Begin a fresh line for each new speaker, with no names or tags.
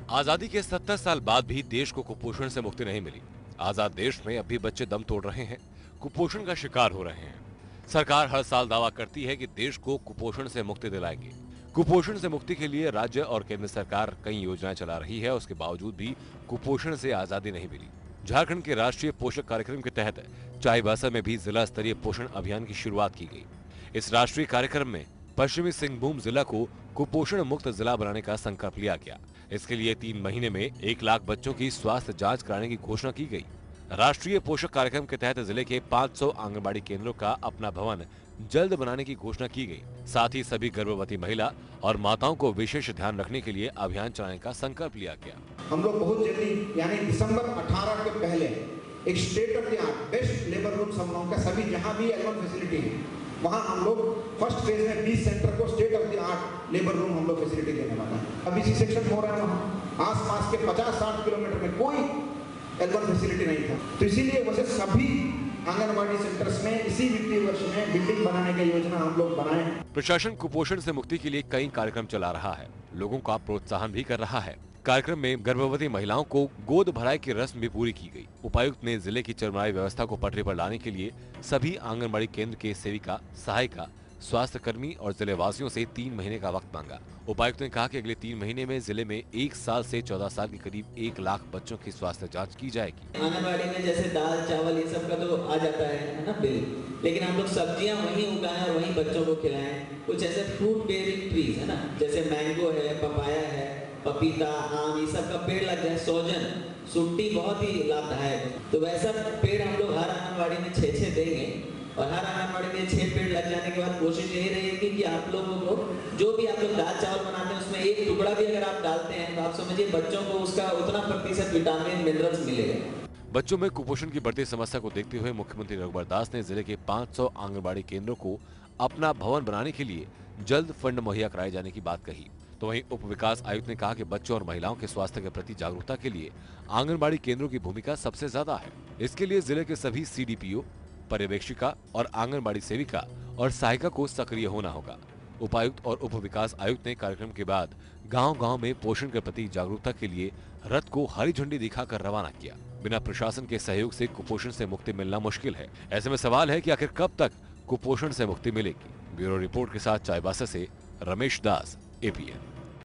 आजादी के 70 साल बाद भी देश को कुपोषण से मुक्ति नहीं मिली। आजाद देश में अब भी बच्चे दम तोड़ रहे हैं, कुपोषण का शिकार हो रहे हैं। सरकार हर साल दावा करती है कि देश को कुपोषण से मुक्ति दिलाएगी। कुपोषण से मुक्ति के लिए राज्य और केंद्र सरकार कई योजनाएं चला रही है, उसके बावजूद भी कुपोषण से आजादी नहीं मिली। झारखंड के राष्ट्रीय पोषक कार्यक्रम के तहत चाईबासा में भी जिला स्तरीय पोषण अभियान की शुरुआत की गई। इस राष्ट्रीय कार्यक्रम में पश्चिमी सिंहभूम जिला को कुपोषण मुक्त जिला बनाने का संकल्प लिया गया। इसके लिए 3 महीने में 1 लाख बच्चों की स्वास्थ्य जांच कराने की घोषणा की गई। राष्ट्रीय पोषक कार्यक्रम के तहत जिले के 500 आंगनबाड़ी केंद्रों का अपना भवन जल्द बनाने की घोषणा की गई। साथ ही सभी गर्भवती महिला और माताओं को विशेष ध्यान रखने के लिए अभियान चलाने का संकल्प लिया गया।
हम लोग बहुत जल्दी यानी दिसंबर 18 के पहले एक state of the art best labour room हम लोगों का सभी जहां भी एलवन फैसिलिटी है वहां हम लोग फर्स्ट फेज में 20 सेंटर को state of the art labour room हम लोग फैसिलिटी देने वाला है। अभी सी सेक्शन हो रहा है, वहाँ आसपास के 50-60 किलोमीटर में कोई एलवन फैसिलिटी नहीं था, तो इसीलिए वैसे सभी आंगनबाड़ी सेंटर्स में इसी वित्तीय वर्ष में बिल्डिंग बनाने की योजना हम लोग बनाए हैं।
प्रशासन कुपोषण से मुक्ति के लिए कई कार्यक्रम चला रहा है, लोगों का प्रोत्साहन भी कर रहा है। कार्यक्रम में गर्भवती महिलाओं को गोद भराई की रस्म भी पूरी की गई। उपायुक्त ने जिले की चरमराई व्यवस्था को पटरी पर लाने के लिए सभी आंगनबाड़ी केंद्र के सेविका, सहायिका, स्वास्थ्य कर्मी और जिले वासियों से 3 महीने का वक्त मांगा। उपायुक्त ने कहा कि अगले 3 महीने में जिले में 1 साल से 14 साल के करीब 1 लाख बच्चों की स्वास्थ्य जांच की जाएगी।
आंगनबाड़ी में जैसे दाल चावल ये सब का तो आ जाता है ना बिल, लेकिन हम लोग सब्जियां वहीं उगाएं और वहीं बच्चों को खिलाएं। कुछ ऐसे फ्रूट बेयरिंग ट्रीज है ना, जैसे मैंगो है, पपाया है, पपीता, आम, ये सब का पेड़ लग जाए। सोजन, सुंडी बहुत ही लाभदायक है, तो वैसा पेड़ हम लोग हर आंगनबाड़ी में 6-6 देंगे। और हर आंगनबाड़ी में 6 पेड़ लग जाने के बाद कोशिश यही रहेगी कि आप लोगों को जो भी आप लोग दाल चावल बनाते हैं उसमें 1 टुकड़ा भी अगर आप डालते हैं तो आप समझिए बच्चों को उसका उतना प्रतिशत विटामिन मिनरल्स मिलेगा।
बच्चों में कुपोषण की बढ़ती समस्या को देखते हुए मुख्यमंत्री रघुवर दास ने जिले के 500 आंगनबाड़ी केंद्रों को अपना भवन बनाने के लिए जल्द फंड मुहैया कराए जाने की बात कही। तो वहीं उप विकास आयुक्त ने कहा कि बच्चों और महिलाओं के स्वास्थ्य के प्रति जागरूकता के लिए आंगनबाड़ी केंद्रों की भूमिका सबसे ज्यादा है। इसके लिए जिले के सभी CDPO, पर्यवेक्षिका और आंगनबाड़ी सेविका और सहायिका को सक्रिय होना होगा। उपायुक्त और उप विकास आयुक्त ने कार्यक्रम के बाद गांव-गांव में पोषण के प्रति जागरूकता के लिए रथ को हरी झंडी दिखाकर रवाना किया। बिना प्रशासन के सहयोग से कुपोषण से मुक्ति मिलना मुश्किल है। ऐसे में सवाल है कि आखिर कब तक कुपोषण से मुक्ति मिलेगी। ब्यूरो रिपोर्ट के साथ चाईबासा से रमेश दास, APN।